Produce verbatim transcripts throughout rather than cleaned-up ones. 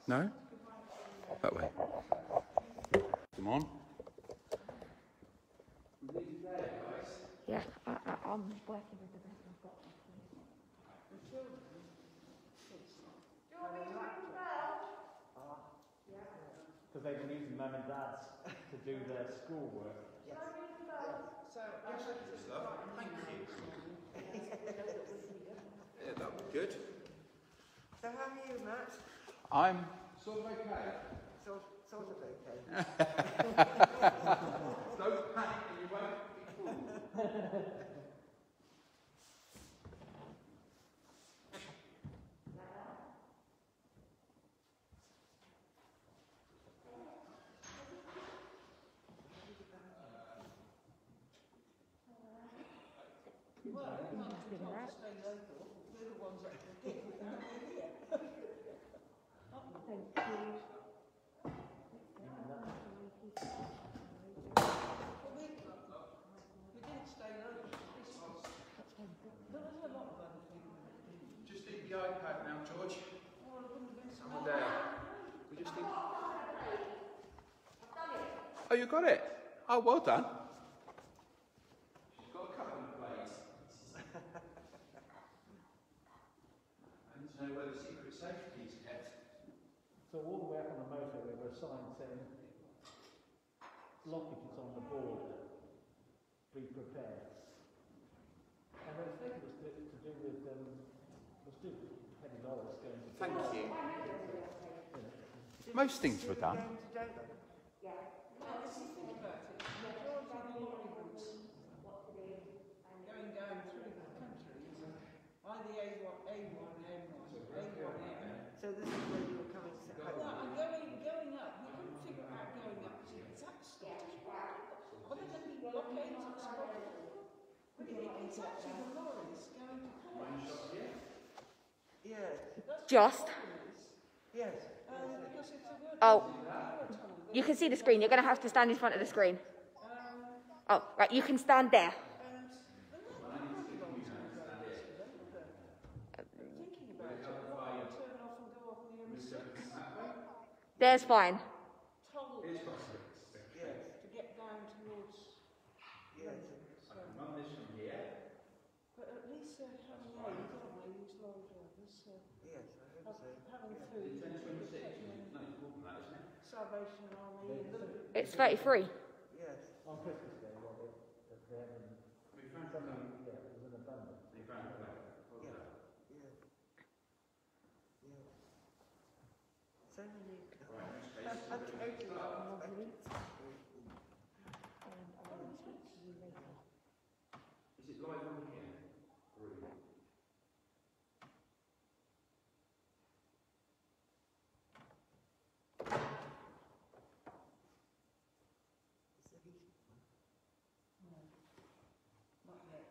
No? That way. Come on. Yeah, I, I, I'm working with the best I've got. Because they've been using mum and dads to do their schoolwork. Yes. So, thank you. Yeah, that was good. So how are you, Matt? I'm sort of okay. Sort, sort of okay. Don't panic and you won't be fooled. Just eat the iPad now, George. Some day. We just need. Oh, you got it? Oh, well done. She's got a couple of plates. I need to know where the secret safety is kept. So all the way up on the motor there were signs saying blockages on the board. Be prepared. And I think it was to, to do with um, was to do with heavy dollars going to. Thank you. Most things were done. Going down through the country, either A one, A one, M one, A one, M. So this is where you were coming to. Well, I'm going, going up. We couldn't figure out going up to the exact Scottish border. Are there going to be blockades at Scotland? But it, it's actually the lorries going to ports. Yes. Just. Yes. Um, because it's a word. Oh, you can see the screen. You're going to have to stand in front of the screen. Oh, right. You can stand there. There's fine. Toll to get down towards. Yes. I can run this from here. But at least they're having aid, aren't they, these lorry drivers? So Yes, I hope so. having food. ten twenty-six. No, it's more than that, isn't it? Salvation Army. And It's thirty-three. Yes. On Christmas Day, well, they, they haven't. We found Something, yeah, it was an abundance. They found a way. Yeah. Yes. Yes. So many. Right, next I page. totally love it. Is it live on here? Brilliant. not yet.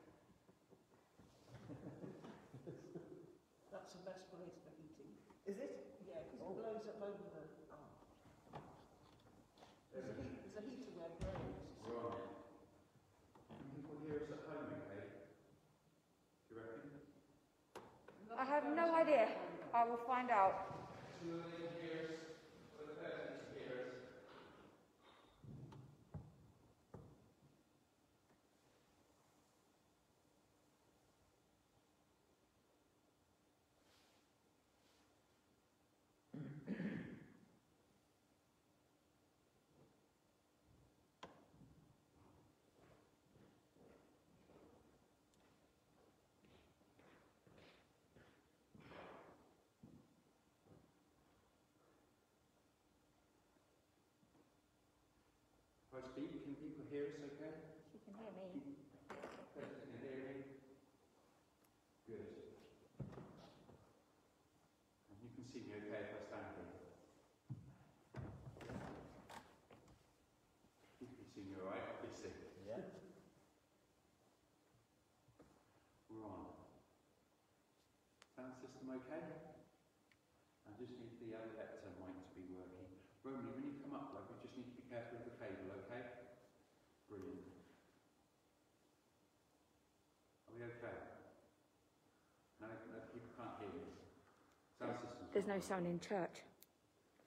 That's the best place for heating. Is it? Yeah, because it blows up over the. Oh. There's a, heat, there's a heater where grows. Right. Can people hear us at home, okay? Do you reckon? I have no idea. I will find out. Two of them hear us, or the person to hear us. Hi, Steve, can people hear us okay? She can hear me. Person can hear me? Good. And you can see me okay if I stand here? You can see me alright, obviously. Yeah. We're on. Sound system okay? I just need the other lector mic to be working. Romney, when you come up, like, we just need to be careful with the cable, okay? Brilliant. Are we okay? No, no, people can't hear me. Sound system. There's no sound in church.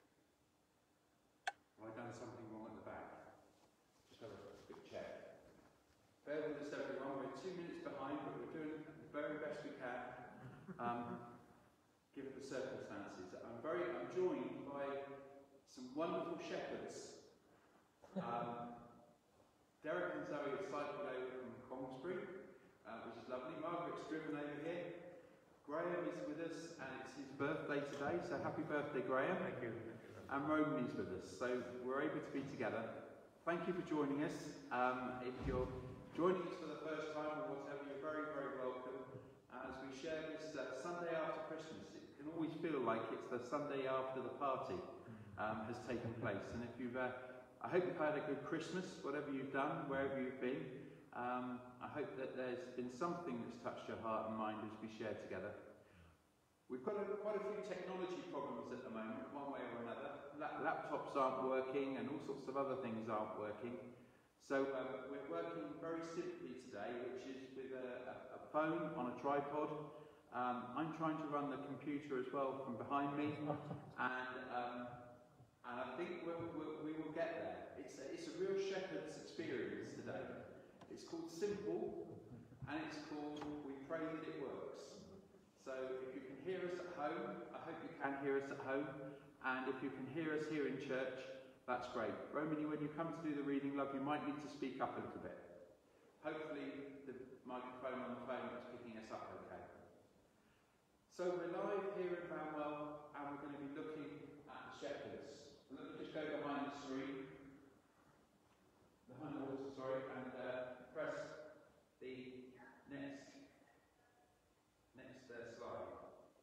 Bear with us, everyone. We're two minutes behind, but we're doing the very best we can, um, given the circumstances. I'm very, I'm joined by some wonderful shepherds. Um, Derek and Zoe have cycled over from Congsbury, uh, which is lovely. Margaret's driven over here. Graham is with us, and it's his birthday today, so happy birthday, Graham. Thank you. And Roman is with us, so we're able to be together. Thank you for joining us. Um, if you're joining us for the first time or whatever, you're very, very welcome. As we share this uh, Sunday after Christmas, it can always feel like it's the Sunday after the party um, has taken place. And if you've, uh, I hope you've had a good Christmas, whatever you've done, wherever you've been. Um, I hope that there's been something that's touched your heart and mind as we share together. We've got a, quite a few technology problems at the moment, one way or another. La laptops aren't working and all sorts of other things aren't working. So um, we're working very simply today, which is with a, a, a phone on a tripod. Um, I'm trying to run the computer as well from behind me, and um, and I think we'll, we'll, we will get there. It's a, it's a real shepherd's experience today. It's called Simple, and it's called We Pray That It Works. So if you can hear us at home, I hope you can hear us at home, and if you can hear us here in church, that's great. Romany, when you come to do the reading, love, you might need to speak up a little bit. Hopefully the microphone on the phone is picking us up okay. So we're live here in Banwell, and we're going to be looking at the shepherds. Let me just go behind the screen, behind the water, sorry, and uh, press the next, next uh, slide.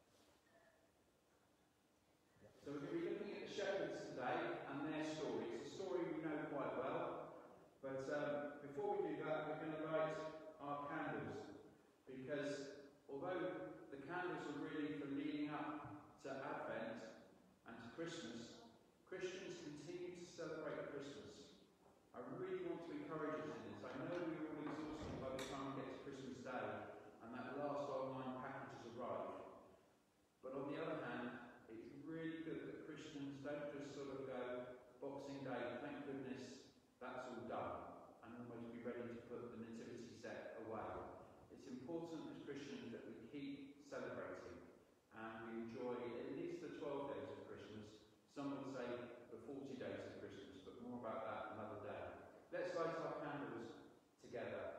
So we're going to be looking at the shepherds today and their story. It's a story we know quite well, but um, before we do that, we're going to light our candles, because although the candles are really for leading up to Advent and to Christmas, Christians continue to celebrate Christmas. I really want to encourage us in this. I know we're all exhausted by the time we get to Christmas Day and that last online package has arrived. But on the other hand, it's really good that Christians don't just sort of go, Boxing Day, thank goodness that's all done, and almost be ready to put the nativity set away. It's important as Christians that we keep celebrating and we enjoy at least the twelve days of Christmas. Some would say the forty days of Christmas, but more about that another day. Let's light our candles together.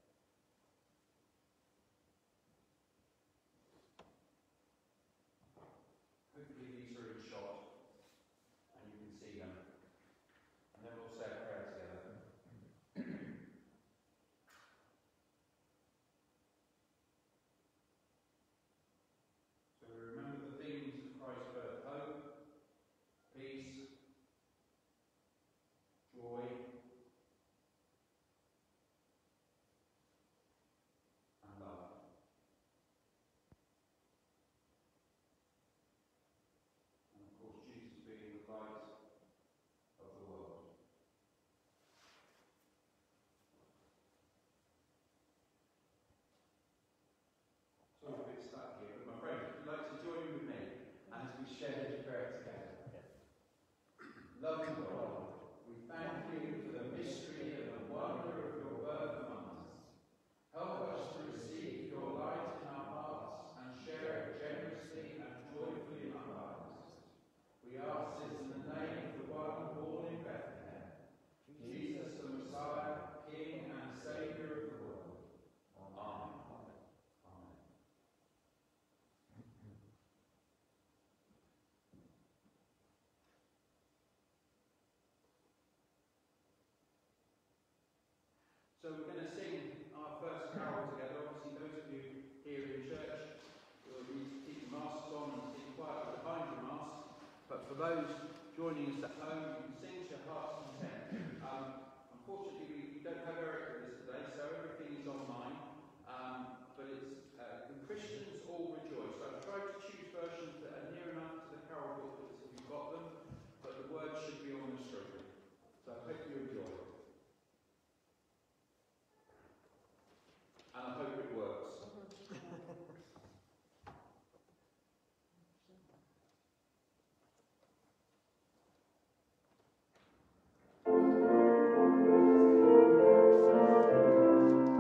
Hopefully these are in shot and you can see them. And then we'll say a prayer together. So we remember the themes of Christ's birth: hope, peace, joy, and love. And of course, Jesus being the light of the world. Sorry if it's stuck here, but my friends, if you'd like to join with me as we share this prayer together. Loving God, we thank you for the mystery and the wonder of your birth among us. Help us to receive your light in our hearts and share it generously and joyfully in our lives. We ask this in the name of the one born in Bethlehem, Jesus the Messiah, King and Saviour of the world. Amen. Amen. So we're going to sing our first carol together. Obviously, those of you here in church will need to keep your masks on and sit quietly behind your masks. But for those joining us at home, you can sing to your heart's content. Um, unfortunately, we don't have Eric with us today, so everything is online. Um, but it's uh, the Christians all rejoice. So I've tried to choose versions that are near enough to the carol booklets if you've got them, but the words should be on the screen. So I hope you enjoy it. And I hope it works. Thank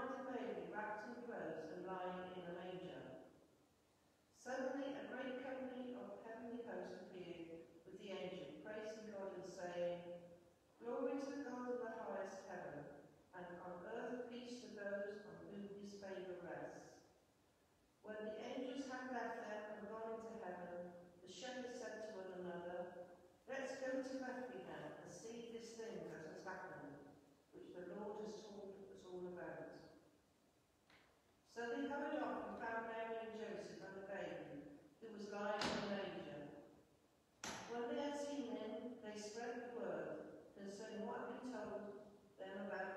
find a baby wrapped in clothes and lying in a manger. Suddenly a great company of heavenly hosts appeared with the angel, praising God and saying, Glory to God in the highest heaven, and on earth peace to those on whom his favour rests. When the angels had left them and gone into heaven, the shepherds said to one another, Let's go to Bethlehem and see this thing that has happened, which the Lord has told us all about. So they hurried off and found Mary and Joseph and the baby, who was lying in a manger. When they had seen him, they spread the word concerning what had been told them about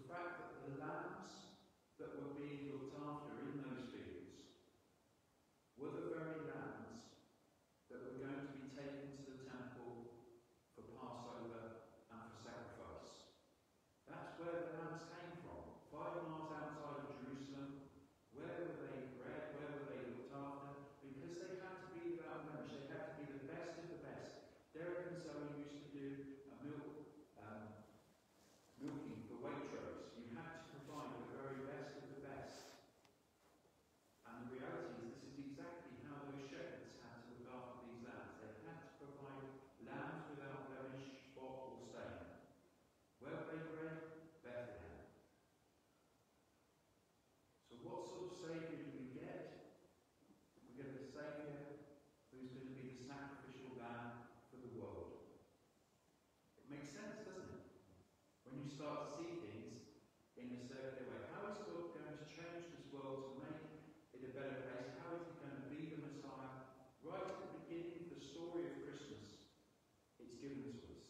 fact that the lambs that were being looked after in those fields were the very lambs that were going to be taken to the temple for Passover and for sacrifice. That's where the lambs came from, five miles outside of Jerusalem. Where were they bred? Where were they looked after? Because they had to be without blemish. They had to be the best of the best. Derek and Zoe used to do a milk um, milking for Waitrose. You had to provide the very best of the best. And the reality is this is exactly how those shepherds had to look after these lambs. They had to provide lambs without blemish, spot or stain. Where were they bred? Bethlehem. So what sort of saviour do we get? We get a saviour who's going to be the sacrificial lamb for the world. It makes sense, doesn't it? When you start to see things in a circular way. How is God going to change this world to make it a better place? How is he going to be the Messiah? Right at the beginning of the story of Christmas, it's given to us.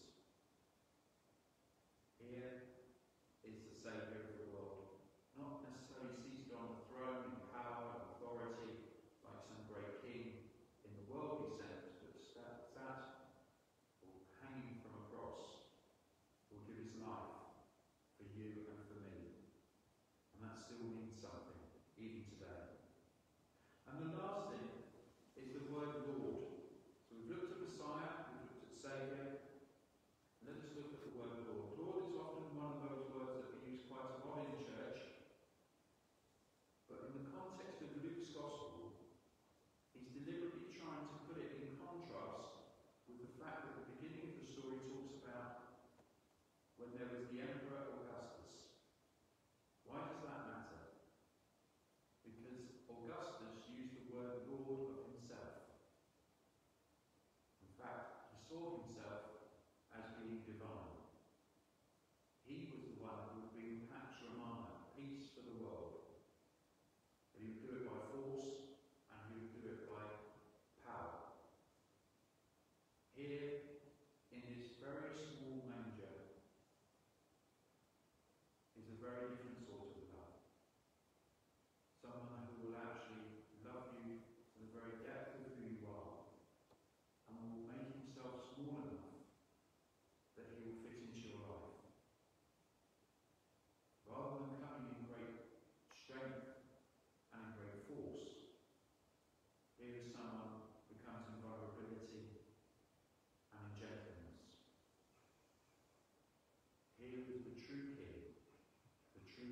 Here is the Saviour of the world. Not necessarily seated on a throne in power and authority like some great king in the worldly sense, but sat, sat or hanging from a cross, will give his life for you and for me. And that still means something, even today. And the last thing is the word Lord. So we've looked at Messiah, we've looked at Saviour. Let us look at the word Lord. Lord is often one of those words that we use quite a lot in church. But in the context of Luke's Gospel, he's deliberately trying to put it in contrast with the fact that the beginning of the story talks about when there was the Emperor Augustus. Why does that matter? Because Augustus used the word Lord of himself. In fact, he saw himself as being divine. He was the one who would bring Pax Romana, peace for the world. But he would do it by force, and he would do it by power. Here, in this very small manger, is a very different sort of love. Someone who will actually love you to the very depth of who you are, and will make himself small enough that he will fit into your life. Rather than coming in great strength and in great force, here is someone who comes in vulnerability and in gentleness. Here is the true King, the true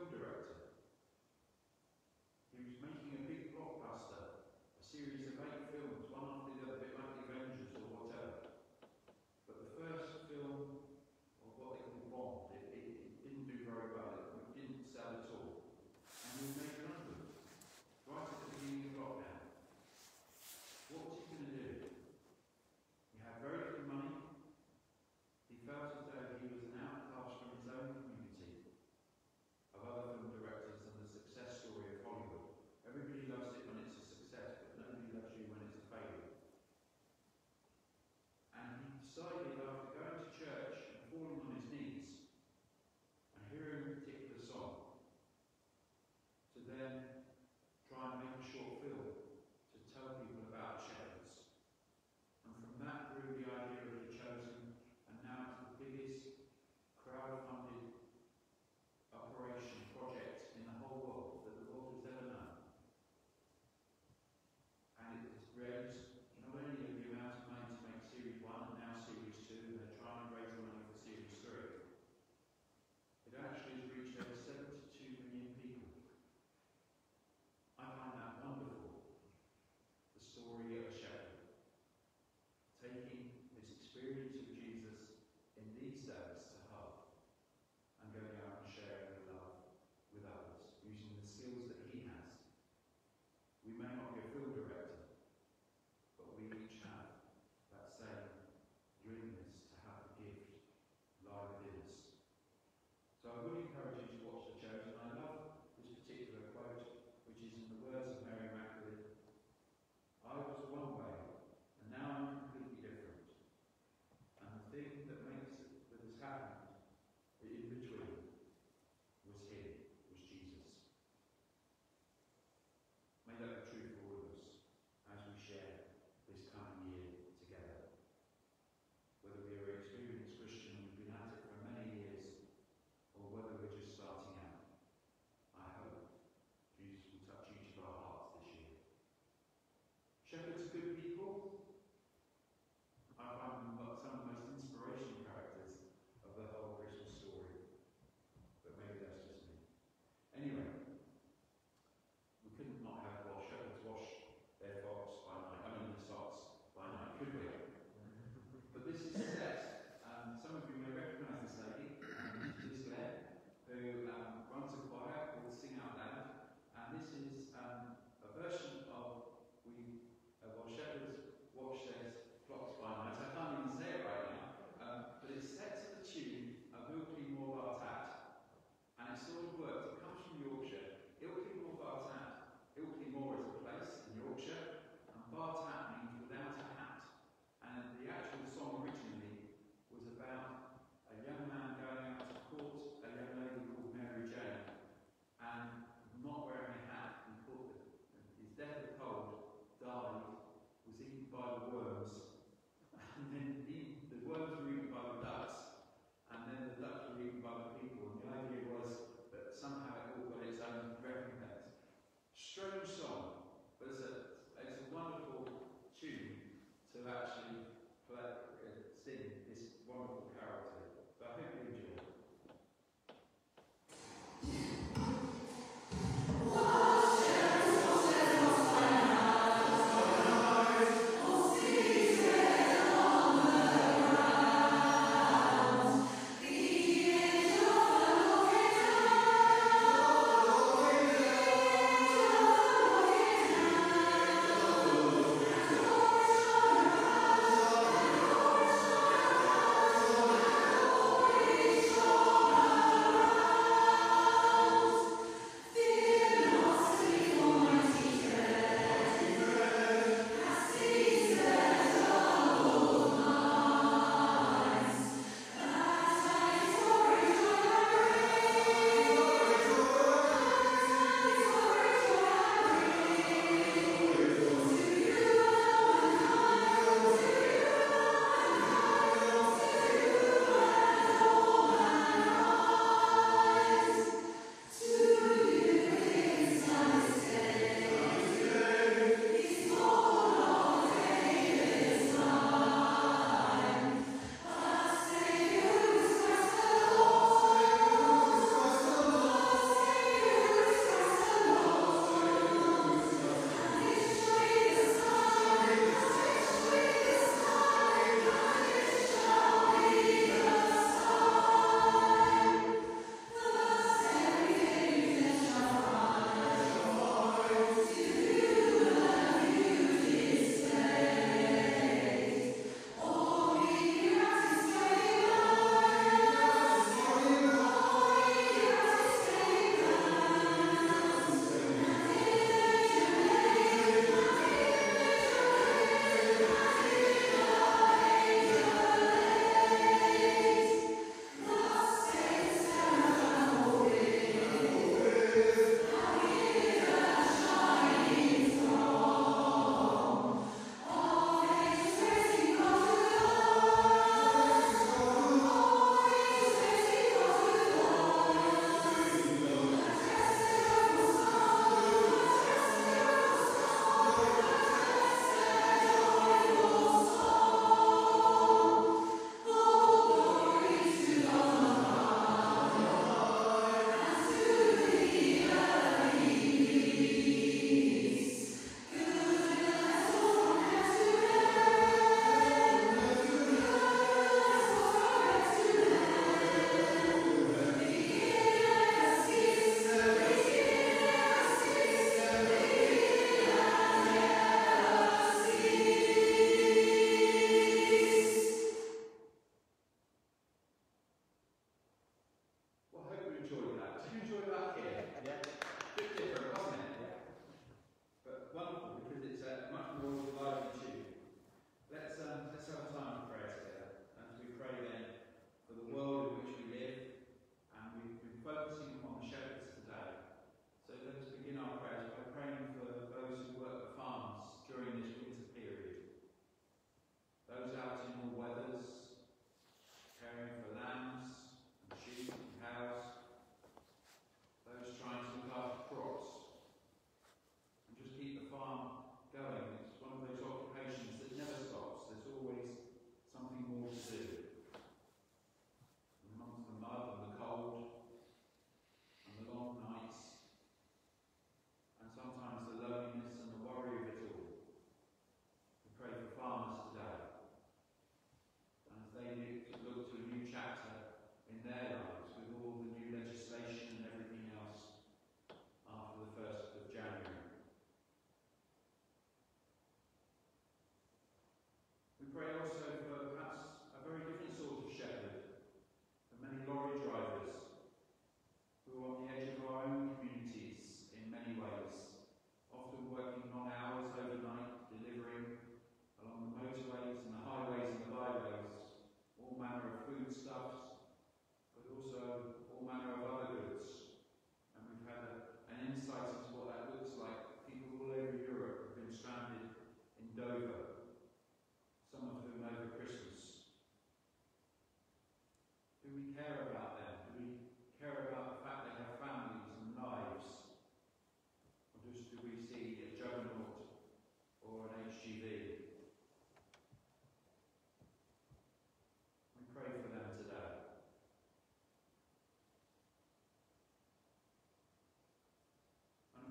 director. He was making a big blockbuster, a series of eight films, one after the other, a bit like the Avengers or whatever. But the first film, or what they call Bond, it, it, it didn't do very well. It didn't sell at all. And he was made redundant right at the beginning of lockdown. What was he going to do? He had very little money. He felt as though he was an outcast from his own community of other film directors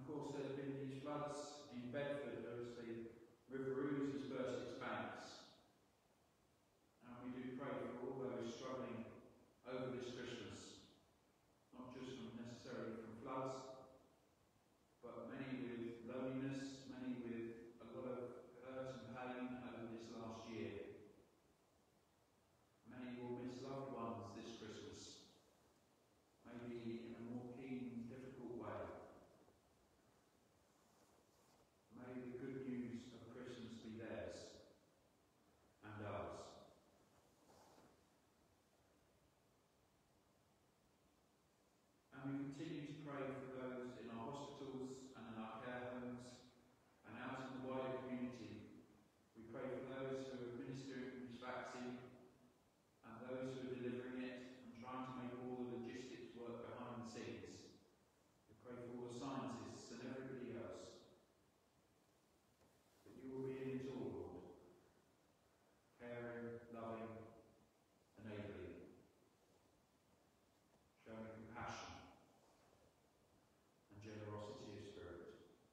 course, there's been these floods in Bedford as the River Ouse has burst its banks. And we do pray for all those struggling over this Christmas, not just from necessarily from floods, but many with loneliness, many with a lot of hurt and pain over this last year. Many will miss loved ones this Christmas, maybe in a more keen, difficult way. May the good news of Christmas be theirs and ours. And we continue to pray for those in our hospitals and in our care homes and out in the wider community. We pray for those who are administering this vaccine and those who are delivering it and trying to make all the logistics work behind the scenes. We pray for all the scientists and everybody else. That you will be in it all, Lord. Caring, loving, enabling. Showing compassion and generosity of spirit.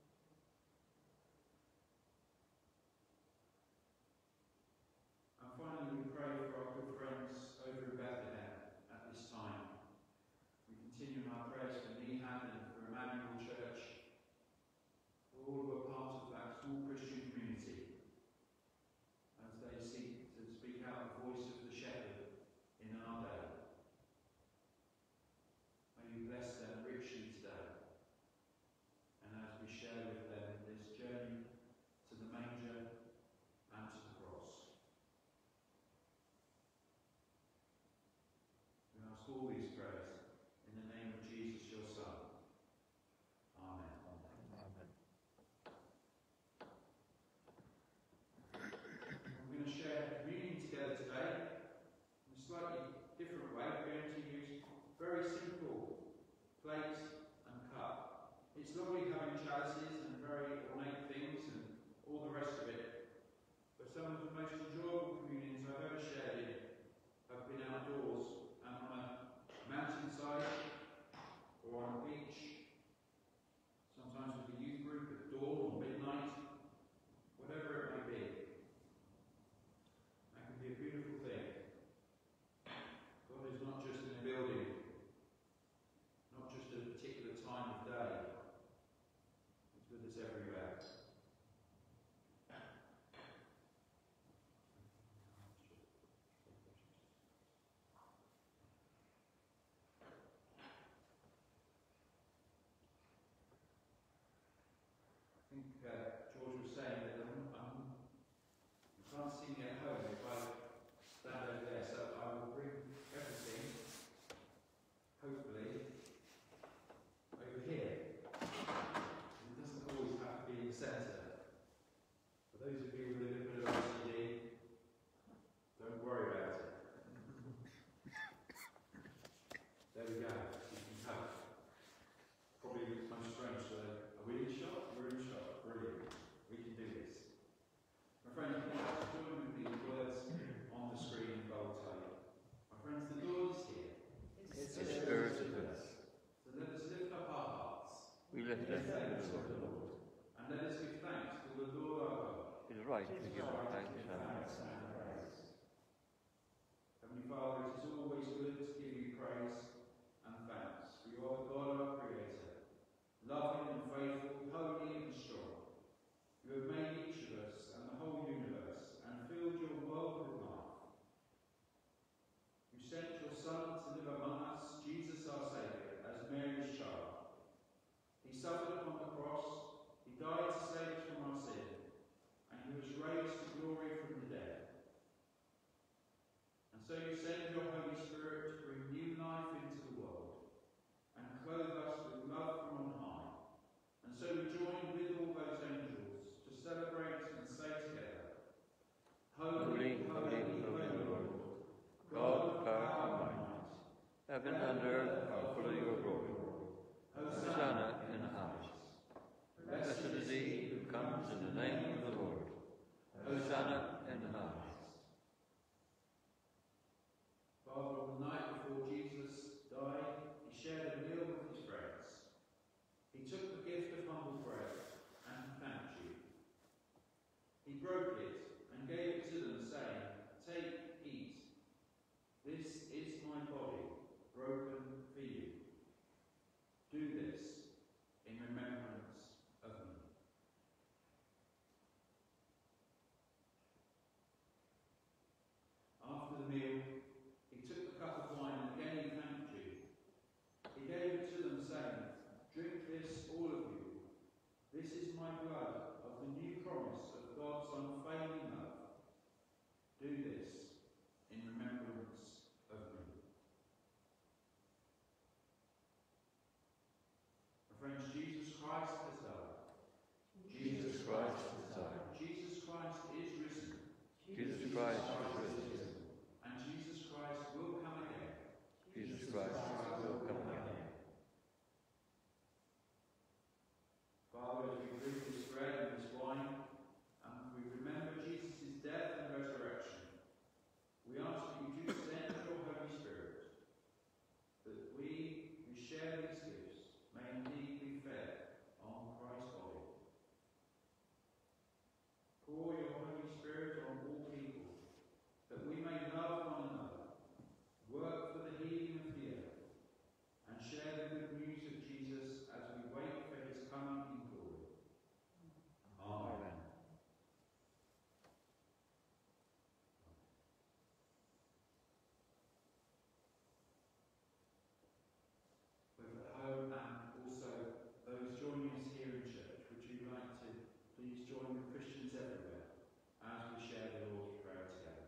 And finally, we pray for our good friends over in Bethlehem at this time. We continue our prayers for Nehan and for Emmanuel Church, for all who are part of that small Christian community, as they seek to speak out the voice of the shepherd in our day. May you bless them richly today, and as we share with them this journey to the manger and to the cross. We ask all these prayers in the name of Jesus, your Son. Amen. Amen. We're going to share communion together today in a slightly different way. We're going to use very simple plate and cup. It's lovely having chalices and very ornate things and all the rest of it, but some of the most enjoyable communions I've ever shared in have been outdoors and on a mountainside or on a beach, sometimes with a youth group at dawn or midnight, whatever it may be. That can be a beautiful thing. God is not just in a building, not just at a particular time of day. He's with us everywhere. I think uh, George was saying that um, um, you can't see me at home if I stand over there, so I will bring everything, hopefully, over here. It doesn't always have to be in the centre. For those of you with a little bit of O C D, don't worry about it. There we go. You can have. Probably looks most strange today. Are we in shot? We're in shot. Brilliant. We can do this. My friends, please join with me in the words on the screen in bold type. My friends, the Lord is here. His Spirit is with us. So let us lift up our hearts. We lift Give up thanks the to the Lord. And let us give thanks to the Lord our God. It is right to It is give right to thanks give and thanks and praise. Heavenly Father, it is always good to give you praise and thanks. For you are the God our Creator, loving and faithful, holy and strong. You have made each of us and the whole universe and filled your world with life. You sent your Son to live among us, Jesus our Saviour, as Mary's child. He suffered upon the cross, he died to save us from our sin, and he was raised to glory from the dead. And so you send your Holy This is my blood of the new promise of God's unfailing love. Do this in remembrance of me. My friends, Jesus Christ has died. Jesus Christ has died. Jesus Christ is risen. Jesus Christ is risen. And Jesus Christ will come again. Jesus Christ will come again. Father, as we drink this bread and this wine, and we remember Jesus' death and resurrection, we ask that you do send your Holy Spirit, that we who share these gifts may indeed be fed on Christ's body. Pour your Holy Spirit on all people, that we may love one another, work for the healing of the earth, and share the good news of Jesus as we wait for his coming in glory. Amen. Amen. Both at home and also those joining us here in church, would you like to please join with Christians everywhere as we share the Lord's Prayer together?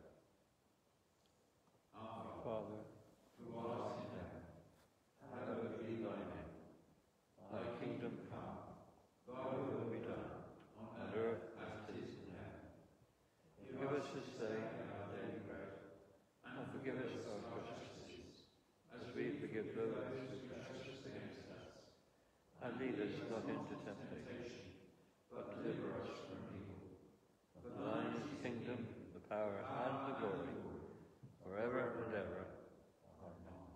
Our Father, Father, who art in heaven, hallowed be thy name. Thy kingdom come, thy will be done, on earth as it is in heaven. give us this day our daily bread, and forgive us our trespasses, as we forgive those who trespass against us. And lead us not into temptation, but deliver us from evil. For thine is the kingdom, the power, and the glory, forever and ever. Amen.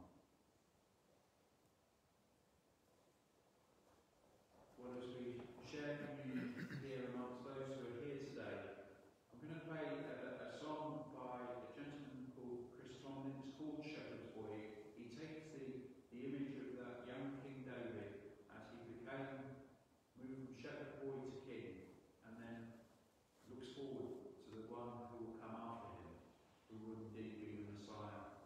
Well, as we share communion here amongst those who are here today, I'm going to play a, a song by a gentleman called Chris Tomlin. It's called Shepherd's Boy. He takes the, the image of that young King David as he became, moved from shepherd boy to king, and then looks forward to the one who will come after him, who will indeed be the Messiah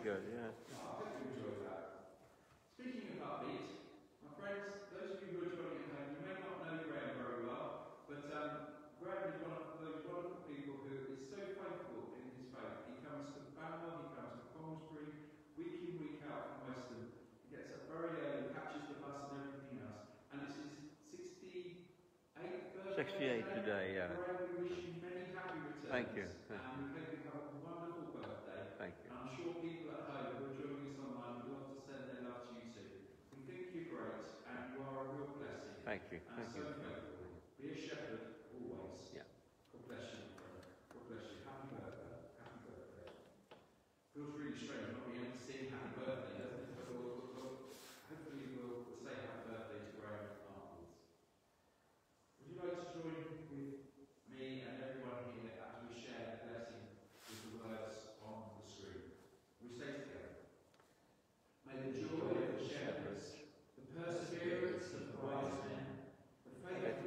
good, yeah. Oh, I hope you enjoyed that. Speaking of upbeat, my friends, those of you who are joining at home, you may not know Graham very well, but um, Graham is one of those wonderful people who is so faithful in his faith. He comes to Banwell, he comes to Coventry, week in, week out from Western. He gets up very early, catches the bus and everything else. And it's his sixty-eighth birthday. sixty-eight today, yeah. Graham, we wish you many happy returns. Thank you. And we hope you have a wonderful birthday. Thank you. And I'm sure people at home who are joining us online would love to send their love to you too. We think you're great and you are a real blessing. Thank you. And Thank so you. faithful. Be a shepherd always. Yeah. God bless you, my friend. God bless you. Happy birthday. Happy birthday. Feels really strange not being able to sing happy birthday, doesn't it? But we'll, we'll, we'll, hopefully we'll, we'll say happy birthday to Graham afterwards. Would you like to join with me and everyone here as we share the blessing with the words on the screen? We say together, may the joy of the shepherds, the perseverance of the wise men, the faith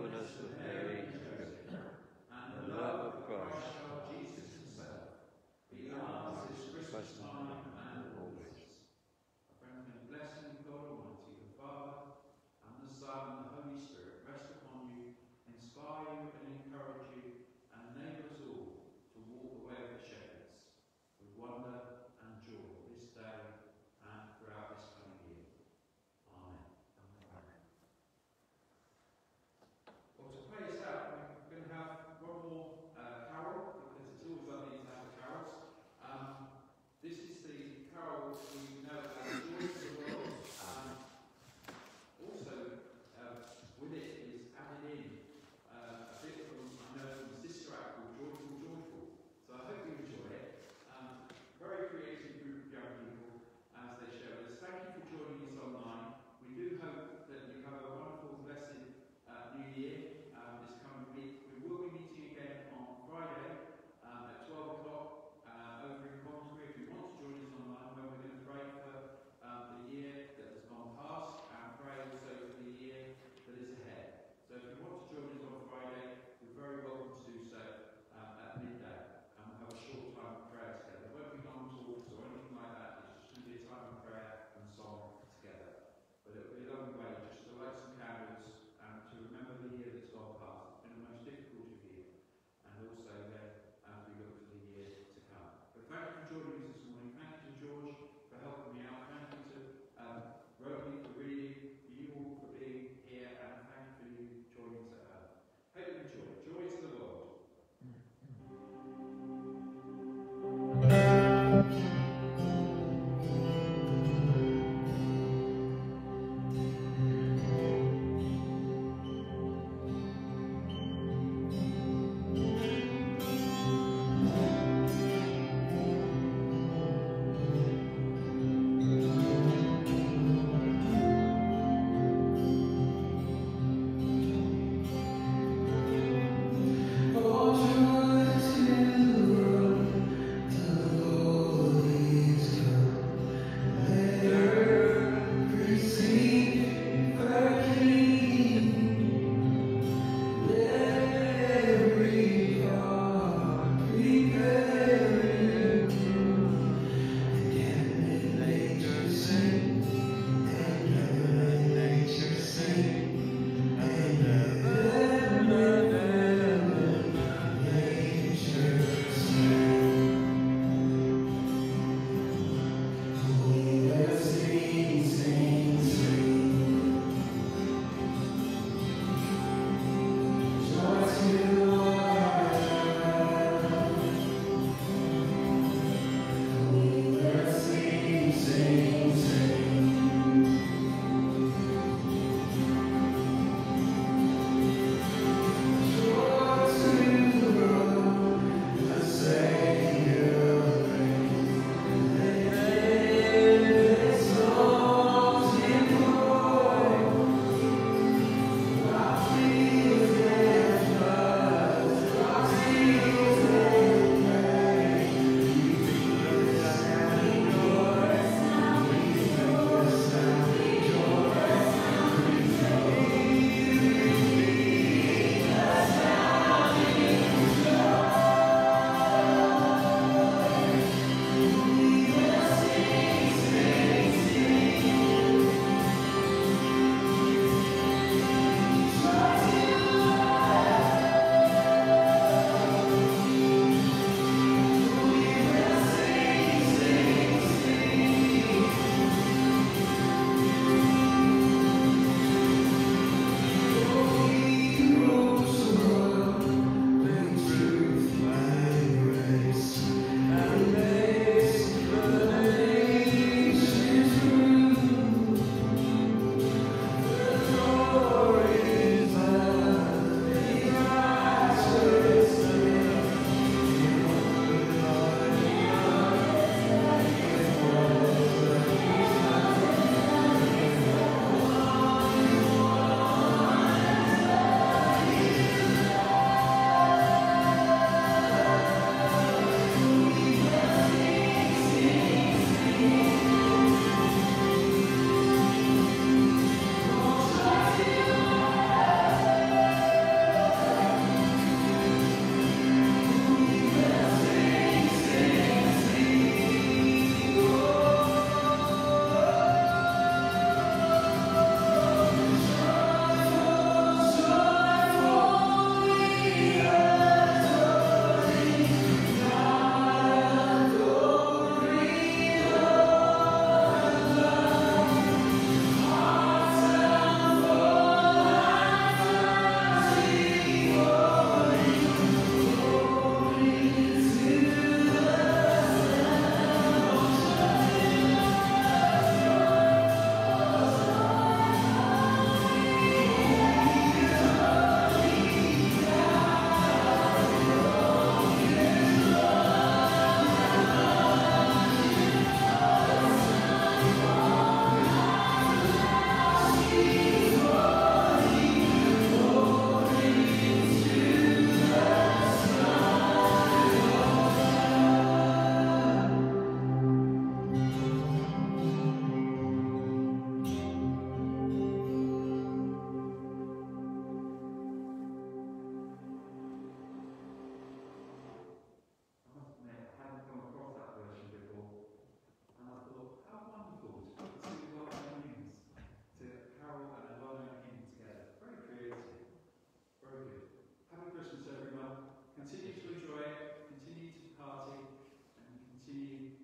departing and continue